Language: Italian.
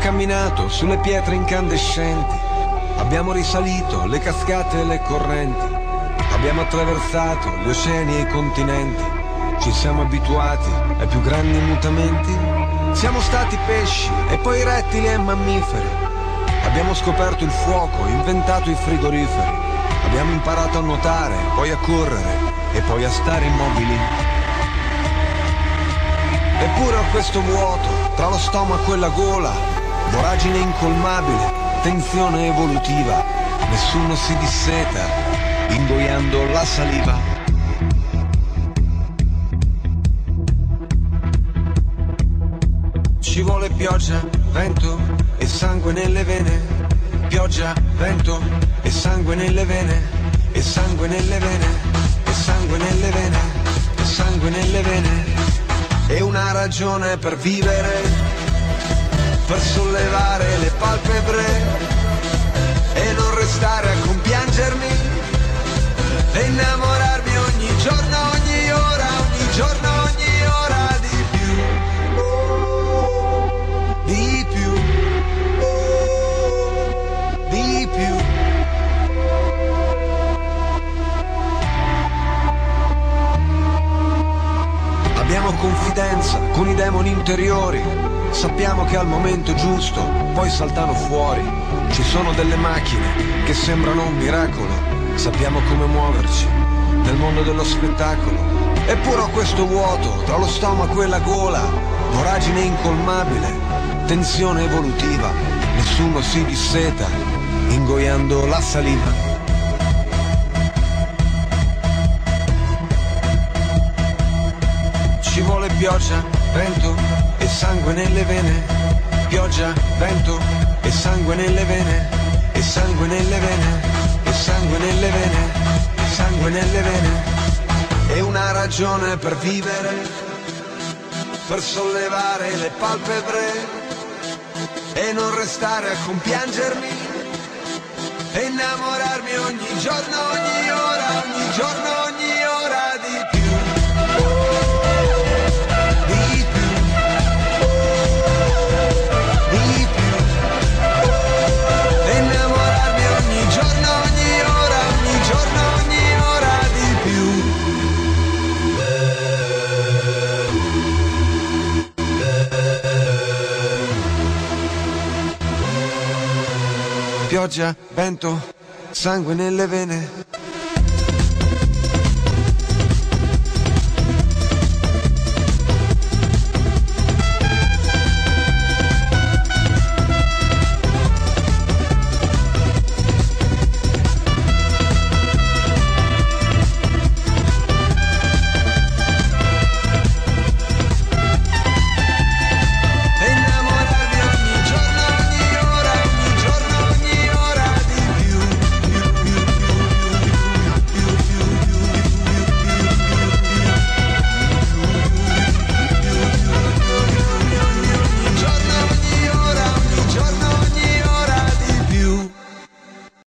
camminato sulle pietre incandescenti, abbiamo risalito le cascate e le correnti, abbiamo attraversato gli oceani e i continenti, ci siamo abituati ai più grandi mutamenti, siamo stati pesci e poi rettili e mammiferi, abbiamo scoperto il fuoco, inventato i frigoriferi, abbiamo imparato a nuotare, poi a correre e poi a stare immobili. Eppure ho questo vuoto tra lo stomaco e la gola, voragine incolmabile, tensione evolutiva, nessuno si disseta, ingoiando la saliva. Ci vuole pioggia, vento e sangue nelle vene, pioggia, vento e sangue nelle vene, e sangue nelle vene, e sangue nelle vene, e sangue nelle vene. E una ragione per vivere, per sollevare le palpebre e non restare a compiangermi e innamorarmi ogni giorno, ogni ora, ogni giorno, ogni ora di più, di più, di più. Abbiamo confidenza con i demoni interiori, sappiamo che al momento giusto poi saltano fuori. Ci sono delle macchine che sembrano un miracolo, sappiamo come muoverci nel mondo dello spettacolo. Eppure ho questo vuoto tra lo stomaco e la gola, voragine incolmabile, tensione evolutiva, nessuno si disseta, ingoiando la saliva. Ci vuole pioggia, vento e sangue nelle vene, pioggia, vento e sangue nelle vene, e sangue nelle vene, e sangue nelle vene, e sangue nelle vene. E una ragione per vivere, per sollevare le palpebre e non restare a compiangermi e innamorarmi ogni giorno, ogni ora, ogni giorno, ogni ora di più. Pioggia, vento, sangue nelle vene,